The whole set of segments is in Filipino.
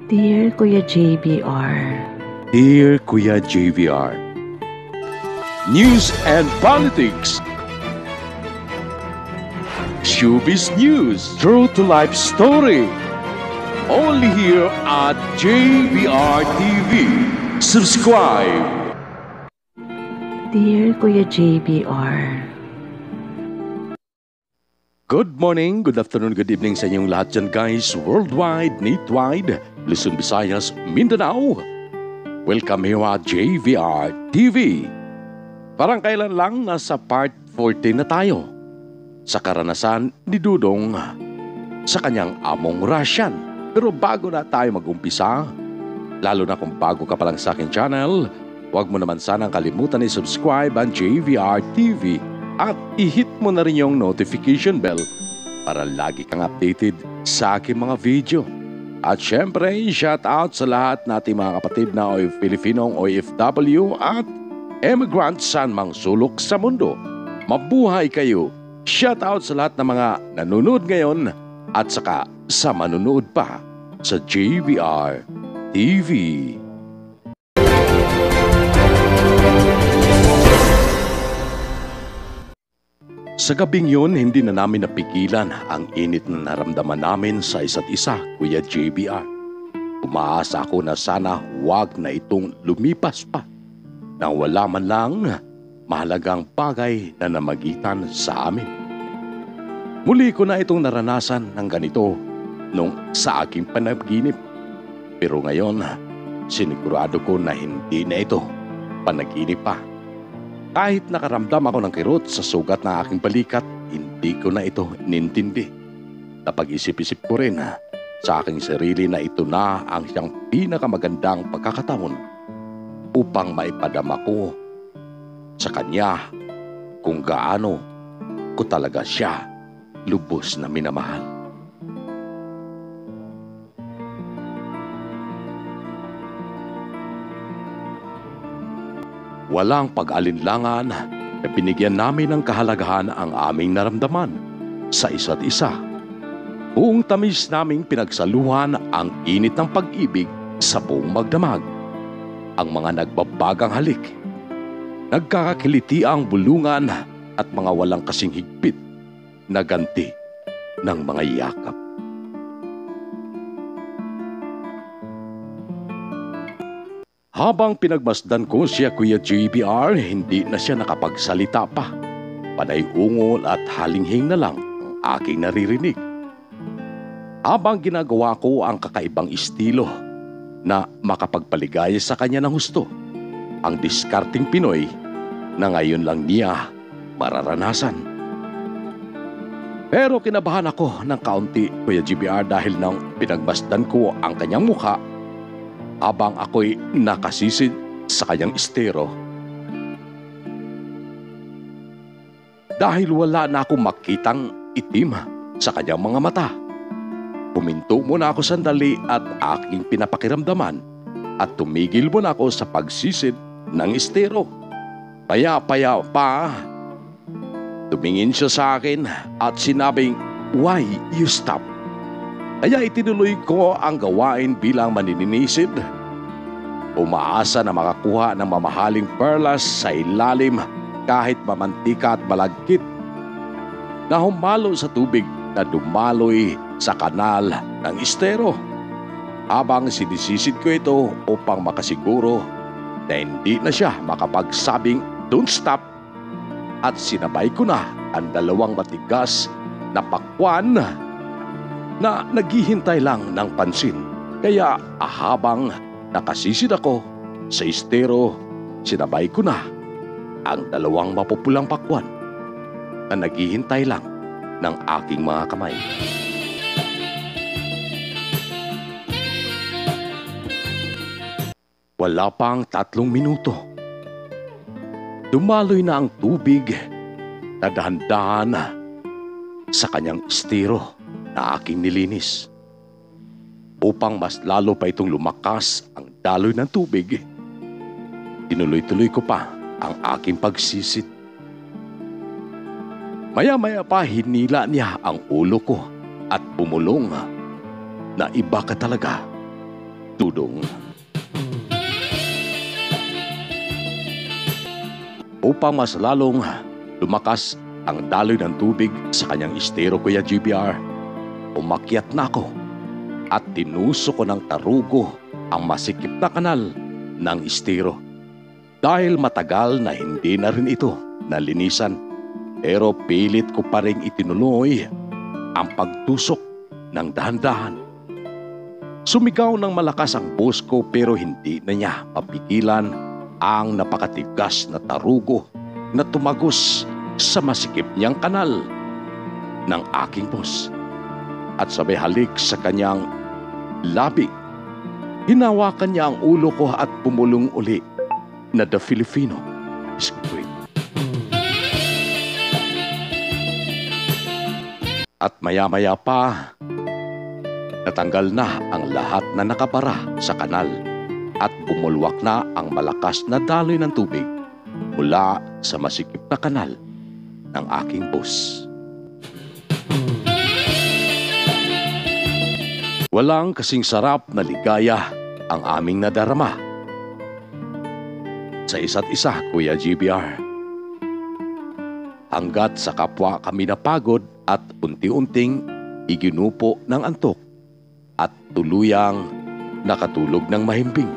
Dear Kuya JBR, Dear Kuya JVR, News and Politics, Showbiz News, True to Life Story, only here at JVR TV. Subscribe! Dear Kuya JBR, Good morning, good afternoon, good evening sa inyong lahat dyan guys, worldwide, nationwide, Luzon, Visayas, Mindanao. Welcome here at JVR TV. Parang kailan lang nasa part 14 na tayo sa karanasan ni Dudong sa kanyang among Russian. Pero bago na tayo mag-umpisa, lalo na kung bago ka pa lang sa aking channel, huwag mo naman sanang kalimutan i-subscribe ang JVR TV at i-hit mo na rin yung notification bell para lagi kang updated sa aking mga video. At syempre, shout out sa lahat nating mga kapatid na Filipinong OFW at emigrant saan mang sulok sa mundo. Mabuhay kayo! Shout out sa lahat ng mga nanonood ngayon at saka sa manonood pa sa JVR TV. Sa gabing yun, hindi na namin napigilan ang init na naramdaman namin sa isa't isa, Kuya JBR. Umaasa ako na sana wag na itong lumipas pa nang wala man lang mahalagang bagay na namagitan sa amin. Muli ko na itong naranasan ng ganito nung sa aking panaginip. Pero ngayon, sinigurado ko na hindi na ito panaginip pa. Kahit nakaramdam ako ng kirot sa sugat ng aking balikat, hindi ko na ito nintindi. Napag-isip-isip ko rin sa aking sarili na ito na ang siyang pinakamagandang pagkakataon upang maipadama ko sa kanya kung gaano ko talaga siya lubos na minamahal. Walang pag-alinlangan na binigyan namin ng kahalagahan ang aming naramdaman sa isa't isa. Buong tamis naming pinagsaluhan ang init ng pag-ibig sa buong magdamag. Ang mga nagbabagang halik, nagkakakiliti ang bulungan at mga walang kasing higpit na ganti ng mga yakap. Habang pinagmasdan ko siya Kuya JBR, hindi na siya nakapagsalita pa. Panay ungol at halinghing na lang ang aking naririnig. Habang ginagawa ko ang kakaibang estilo na makapagpaligaya sa kanya ng husto, ang diskarting Pinoy na ngayon lang niya mararanasan. Pero kinabahan ako ng kaunti Kuya JBR dahil nang pinagmasdan ko ang kanyang mukha habang ako'y nakasisid sa kanyang estero. Dahil wala na akong makitang itim sa kanyang mga mata, puminto muna ako sandali at aking pinapakiramdaman at tumigil muna ako sa pagsisid ng estero. Paya-paya pa, tumingin siya sa akin at sinabing, "Why you stop?" Kaya itinuloy ko ang gawain bilang maninisid. Umaasa na makakuha ng mamahaling perlas sa ilalim kahit mamantika at malagkit na humalo sa tubig na dumaloy sa kanal ng estero. Habang sinisisid ko ito upang makasiguro na hindi na siya makapagsabing "Don't stop", at sinabay ko na ang dalawang matigas na pakwan na naghihintay lang ng pansin. Kaya habang nakasisid ako sa estero, sinabay ko na ang dalawang mapupulang pakwan na naghihintay lang ng aking mga kamay. Wala pang 3 minuto. Dumaloy na ang tubig na dahan-dahan sa kanyang estero na aking nilinis. Upang mas lalo pa itong lumakas ang daloy ng tubig, tinuloy-tuloy ko pa ang aking pagsisid. Maya-maya pa hinila niya ang ulo ko at bumulong na iba ka talaga, Dudong. Upang mas lalong lumakas ang daloy ng tubig sa kanyang estero, Kuya GBR, umakyat na ako at tinusok ko ng tarugo ang masikip na kanal ng estero. Dahil matagal na hindi na rin ito nalinisan, pero pilit ko pa rin itinuloy ang pagtusok ng dahan-dahan. Sumigaw ng malakas ang boss ko pero hindi na niya mapigilan ang napakatigas na tarugo na tumagos sa masikip niyang kanal ng aking boss. At sabay halik sa kanyang labi, hinawakan niya ang ulo ko at pumulong uli na the Filipino is great. At maya-maya pa, natanggal na ang lahat na nakabara sa kanal at bumulwak na ang malakas na daloy ng tubig mula sa masikip na kanal ng aking boss. Walang kasing sarap na ligaya ang aming nadarama sa isa't isa, Kuya GBR. Hanggat sa kapwa kami napagod at unti-unting iginupo ng antok at tuluyang nakatulog ng mahimbing.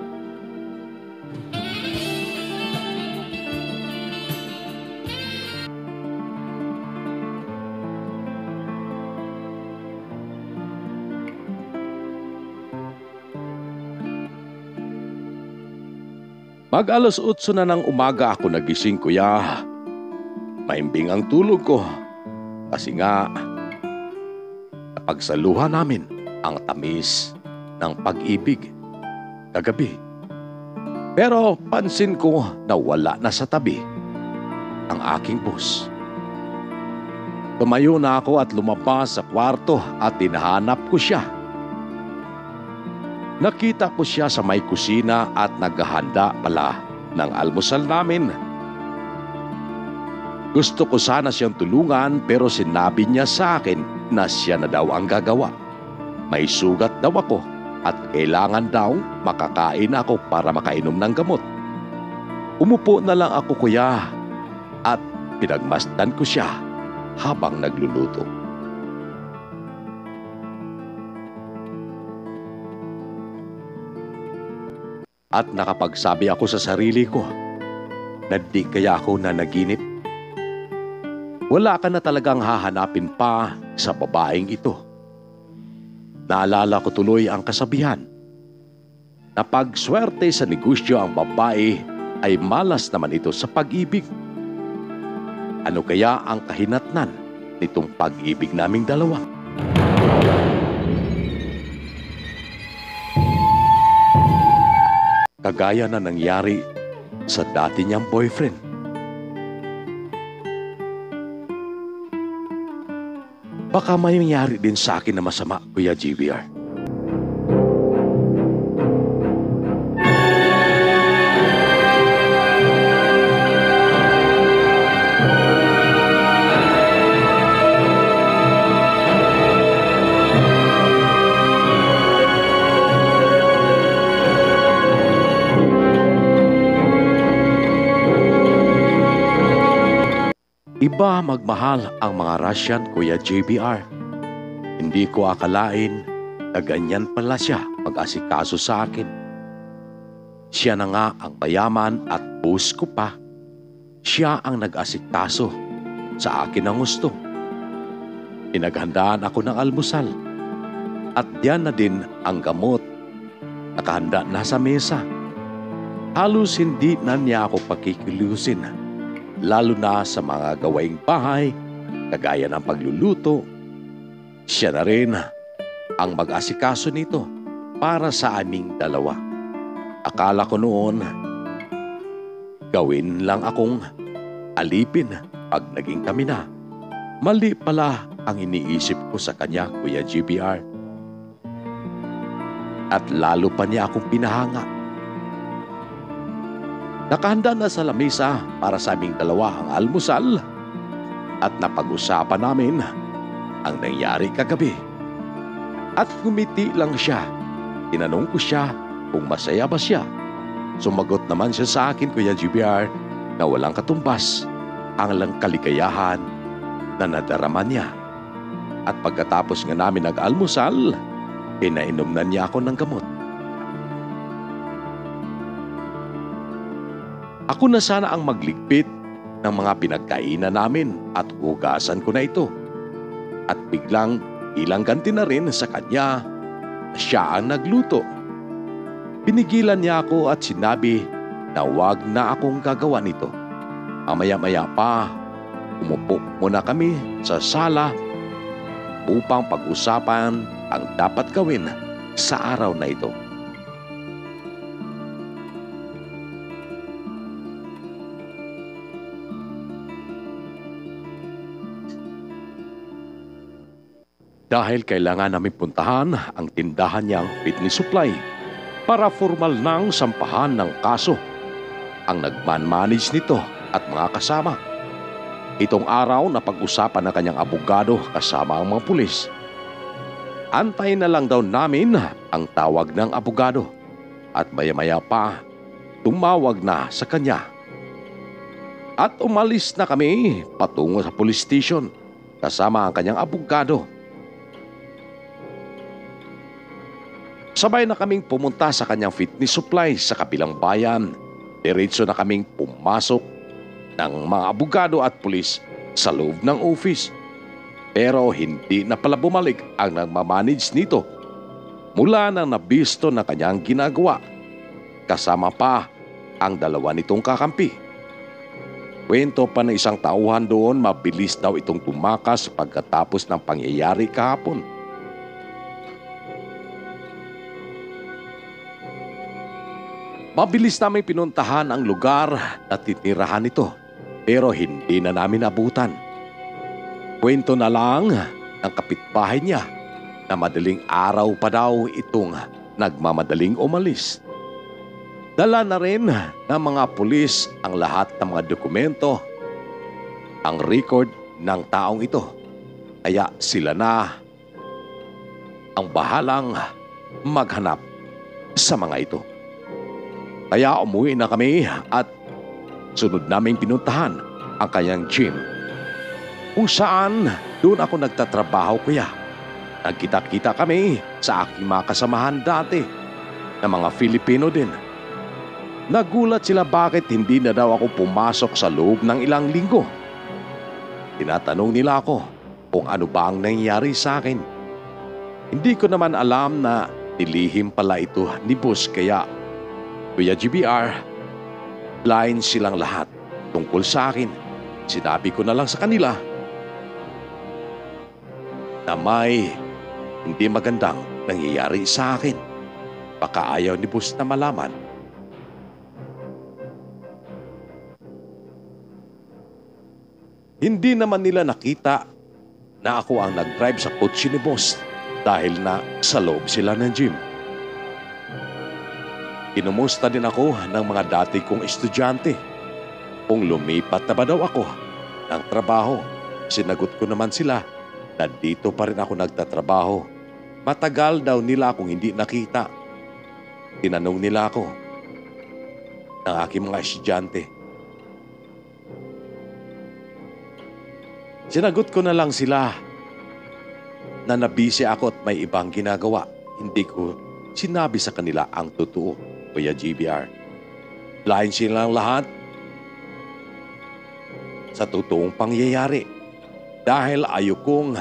Mag alas 8 na ng umaga ako nagising, Kuya. Maimbing ang tulog ko kasi nga napagsaluhan namin ang tamis ng pag-ibig kagabi. Pero pansin ko na wala na sa tabi ang aking boss. Tumayo na ako at lumabas sa kwarto at tinahanap ko siya. Nakita ko siya sa may kusina at naghahanda pala ng almusal namin. Gusto ko sana siyang tulungan pero sinabi niya sa akin na siya na daw ang gagawa. May sugat daw ako at kailangan daw makakain ako para makainom ng gamot. Umupo na lang ako, Kuya, at pinagmasdan ko siya habang nagluluto. At nakapagsabi ako sa sarili ko na di kaya ako nanaginip. Wala ka na talagang hahanapin pa sa babaeng ito. Naalala ko tuloy ang kasabihan na pag swerte sa negosyo ang babae ay malas naman ito sa pag-ibig. Ano kaya ang kahinatnan nitong pag-ibig naming dalawa? Kagaya na nangyari sa dati niyang boyfriend. Baka may nangyari din sa akin na masama, Kuya GBR. Iba magmahal ang mga Russian, Kuya JBR. Hindi ko akalain na ganyan pala siya mag-asikaso sa akin. Siya na nga ang mayaman at boss ko pa. Siya ang nag-asikaso sa akin ng gusto. Pinaghandaan ako ng almusal at diyan na din ang gamot. Nakahanda na sa mesa. Halos hindi na niya ako pakikilusin. Lalo na sa mga gawaing bahay, kagaya ng pagluluto. Siya na rin ang mag-asikaso nito para sa aming dalawa. Akala ko noon, gawin lang akong alipin pag naging kami na. Mali pala ang iniisip ko sa kanya, Kuya GBR. At lalo pa niya akong pinahanga. Nakahanda na sa lamesa para sa aming dalawa ang almusal at napag-usapan namin ang nangyari kagabi. At ngumiti lang siya. Tinanong ko siya kung masaya ba siya. Sumagot naman siya sa akin, Kuya GBR, na walang katumbas ang lang kaligayahan na nadarama niya. At pagkatapos nga namin nag-almusal, pinainom na niya ako ng gamot. Ako na sana ang magligpit ng mga pinagkainan namin at hugasan ko na ito. At biglang ilang ganti na rin sa kanya, siya ang nagluto. Pinigilan niya ako at sinabi na wag na akong gagawa nito. Maya-maya pa, umupo muna kami sa sala upang pag-usapan ang dapat gawin sa araw na ito. Dahil kailangan namin puntahan ang tindahan niyang fitness supply para formal nang sampahan ng kaso ang nagman-manage nito at mga kasama. Itong araw na pag-usapan ng kanyang abogado kasama ang mga pulis. Antayin na lang daw namin ang tawag ng abogado at maya-maya pa tumawag na sa kanya. At umalis na kami patungo sa police station kasama ang kanyang abogado. Sabay na kaming pumunta sa kanyang fitness supply sa kabilang bayan. Diretso na kaming pumasok ng mga abogado at pulis sa loob ng office. Pero hindi na pala bumalik ang nagmamanage nito mula nang nabisto na kanyang ginagawa. Kasama pa ang dalawa nitong kakampi. Kwento pa ng isang tauhan doon, mabilis daw itong tumakas pagkatapos ng pangyayari kahapon. Mabilis namin pinuntahan ang lugar na titirahan nito pero hindi na namin abutan. Kwento na lang ng kapitbahay niya na madaling araw pa daw itong nagmamadaling umalis. Dala na rin ng mga pulis ang lahat ng mga dokumento, ang record ng taong ito. Kaya sila na ang bahalang maghanap sa mga ito. Kaya umuwi na kami at sunod naming pinuntahan ang kanyang gym. Kung saan doon ako nagtatrabaho, kuya. Nagkita-kita kami sa aking mga kasamahan dati na mga Filipino din. Nagulat sila bakit hindi na daw ako pumasok sa loob ng ilang linggo. Tinatanong nila ako kung ano ba ang nangyari sa akin. Hindi ko naman alam na nilihim pala ito ni boss kaya Kuya GBR, blind silang lahat tungkol sa akin. Sinabi ko na lang sa kanila na may hindi magandang nangyayari sa akin. Baka ayaw ni boss na malaman. Hindi naman nila nakita na ako ang nag-drive sa kotse ni boss dahil na sa loob sila ng gym. Kinumusta din ako ng mga dati kong estudyante. Kung lumipat na ba daw ako ng trabaho, sinagot ko naman sila na dito pa rin ako nagtatrabaho. Matagal daw nila akong hindi nakita. Tinanong nila ako ng aking mga estudyante. Sinagot ko na lang sila na nabisi ako at may ibang ginagawa. Hindi ko sinabi sa kanila ang totoo. Kuya GBR. Blind silang lahat sa totoong pangyayari dahil ayokong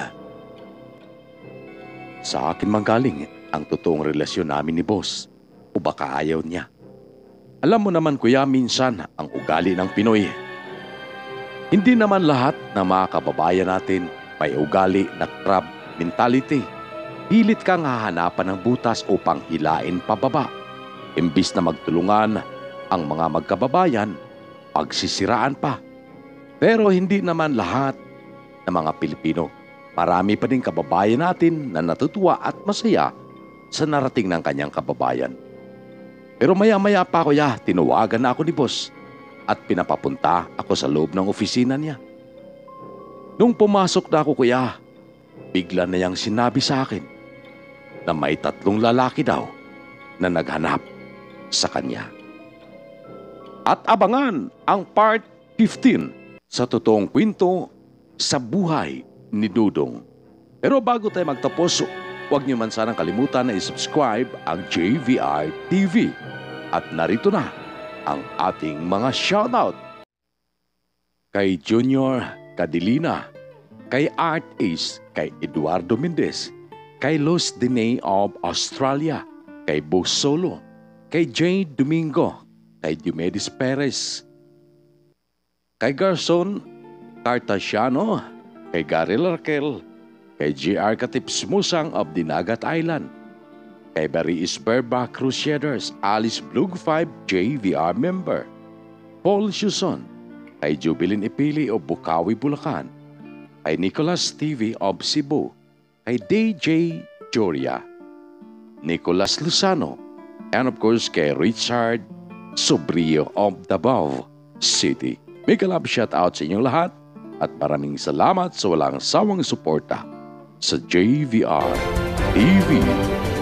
sa akin manggaling ang totoong relasyon namin ni boss o baka ayaw niya. Alam mo naman kuya, minsan ang ugali ng Pinoy. Hindi naman lahat ng mga kababayan natin may ugali na crab mentality. Pilit kang hahanapan ng butas upang hilain pababa. Imbis na magtulungan ang mga magkababayan, pagsisiraan pa. Pero hindi naman lahat ng mga Pilipino. Marami pa din kababayan natin na natutuwa at masaya sa narating ng kanyang kababayan. Pero maya-maya pa kuya, tinawagan na ako ni boss at pinapapunta ako sa loob ng opisina niya. Nung pumasok na ako kuya, bigla na niyang sinabi sa akin na may 3 lalaki daw na naghanap sa kanya. At abangan ang part 15 sa totoong kwento sa buhay ni Dudong. Pero bago tayo magtapos, huwag niyo man sanang kalimutan na i-subscribe ang JVR TV. At narito na ang ating mga shoutout. Kay Junior Cadilina, kay Art Ace, kay Eduardo Mendez, kay Los Dine of Australia, kay Bo Solo, kay Jane Domingo, kay Diomedes Perez, kay Garson Cartasiano, kay Gary Larkel, kay J.R. Katips Musang of Dinagat Island, kay Barry Isberba Crusaders, Alice Blug 5 JVR member, Paul Shuson, kay Jubilin Ipili of Bukawi, Bulacan, kay Nicholas TV of Cebu, kay DJ Joria, Nicolas Luzano, and of course kay Richard Sobrio of Davao City. May kalab shoutout sa inyong lahat at maraming salamat sa walang sawang suporta sa JVR TV.